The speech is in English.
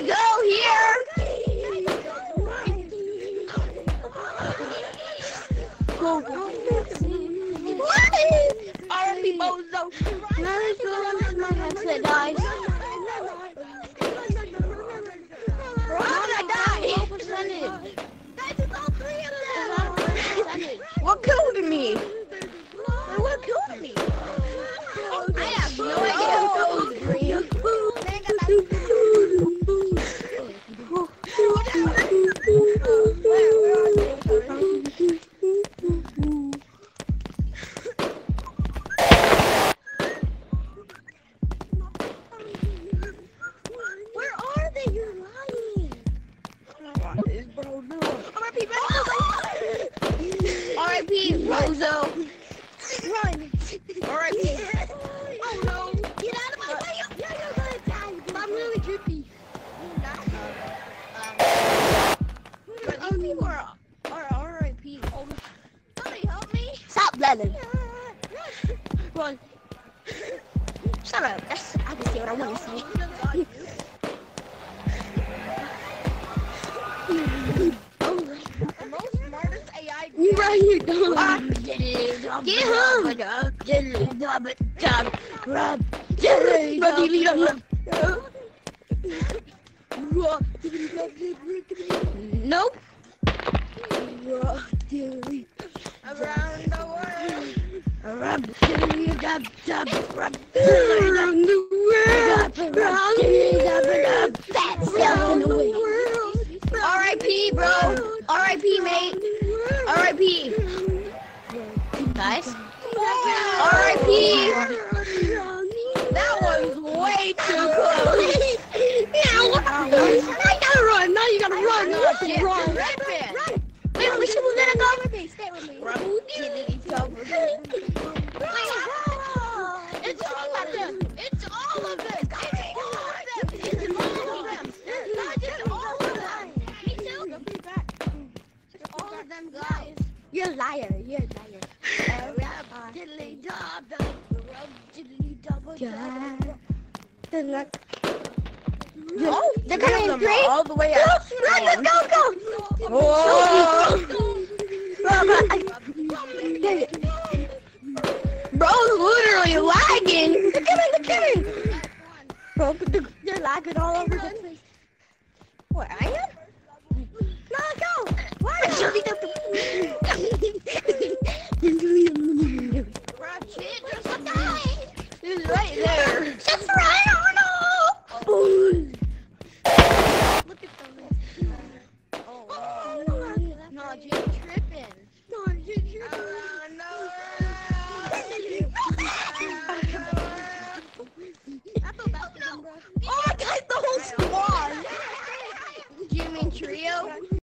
go here. What? R.I.P. Bozo. My headset dies. Bro, how did I die? Low percentage. What killed me? What killed me? I have no idea who killed me. Where are they? You're lying. R.I.P. Bozo. Run. R.I.P. Oh no. Get out of my way. You're gonna die. I'm really trippy. But these people are R.I.P. Oh, somebody help me. Stop running. Run. Shut up. I can see what I want to see. Right here, get him! Nope. Around the world. Around the world. R.I.P. bro. R.I.P. mate. R.I.P. Guys. R.I.P. That was way too close. Yeah, what? I gotta run. Now you gotta run. Run. Wait, we should let it go. Stay with me. It's all of them. It's all of them. It's all of them. It's all of them. Not just all of them. Me too. It's all of them guys. You're a liar. You're a liar. Oh, they're coming in three. All the way out. Run, let's go, go. Whoa. Bro's literally lagging. They're coming. Bro, they're lagging all over the place. What, I am? No, let's go. Why? It's right there. Just right on up. Look at them. Oh, no, you're tripping. No, you're tripping. Oh, I got the whole squad. Do you mean trio?